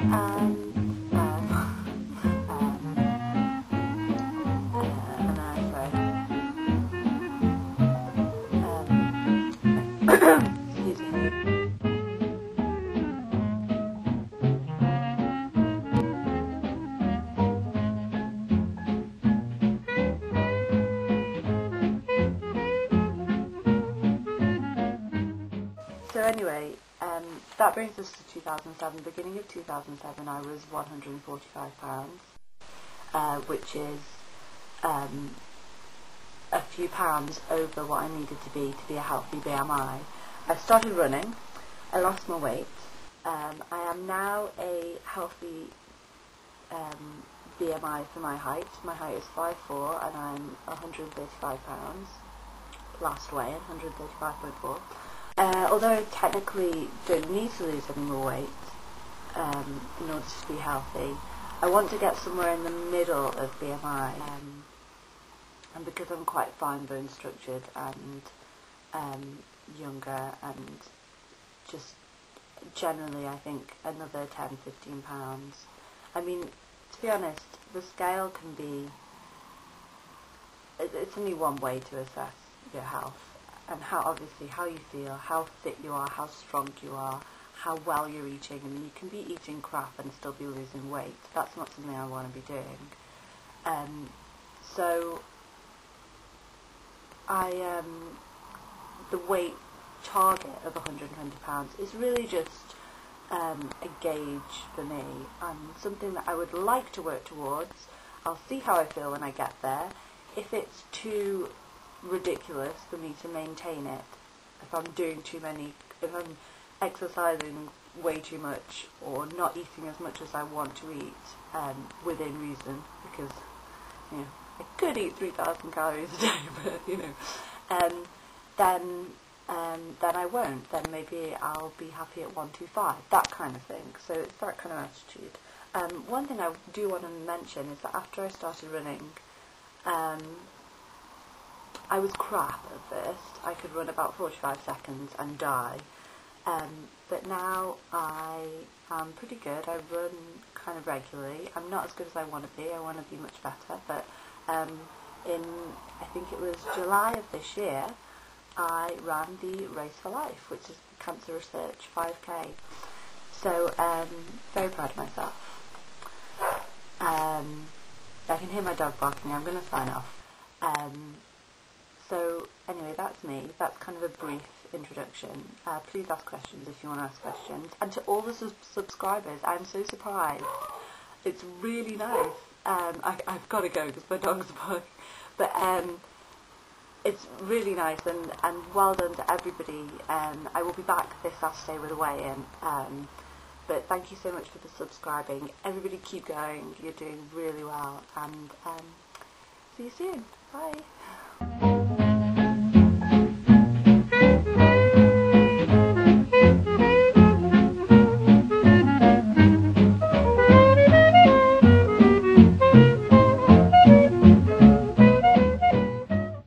Excuse me. So anyway, that brings us to 2007. Beginning of 2007, I was 145 pounds, which is a few pounds over what I needed to be a healthy BMI. I started running. I lost my weight. I am now a healthy BMI for my height. My height is 5'4", and I'm 135 pounds. Last weigh, 135.4. Although I technically don't need to lose any more weight in order to be healthy, I want to get somewhere in the middle of BMI. And because I'm quite fine bone structured and younger, and just generally I think another 10-15 pounds. I mean, to be honest, the scale can be, it's only one way to assess your health, and how you feel, how fit you are, how strong you are, how well you're eating. I mean, you can be eating crap and still be losing weight. That's not something I want to be doing. So the weight target of 120 pounds is really just a gauge for me, and something that I would like to work towards. I'll see how I feel when I get there. If it's too ridiculous for me to maintain it, if I'm doing too many, if I'm exercising way too much or not eating as much as I want to eat within reason, because I could eat 3,000 calories a day, but then I won't. Then maybe I'll be happy at 125, that kind of thing. So it's that kind of attitude. One thing I do want to mention is that after I started running, I was crap at first. I could run about 45 seconds and die. But now I am pretty good. I run kind of regularly. I'm not as good as I want to be. I want to be much better. But I think it was July of this year, I ran the Race for Life, which is the Cancer Research 5K. So very proud of myself. I can hear my dog barking. I'm going to sign off. So anyway, that's me. That's kind of a brief introduction. Please ask questions if you want to ask questions. And to all the subscribers, I'm so surprised. It's really nice. I've got to go because my dog's barking. But it's really nice, and well done to everybody. I will be back this Saturday with a weigh-in. But thank you so much for the subscribing. Everybody keep going. You're doing really well. And see you soon. Bye.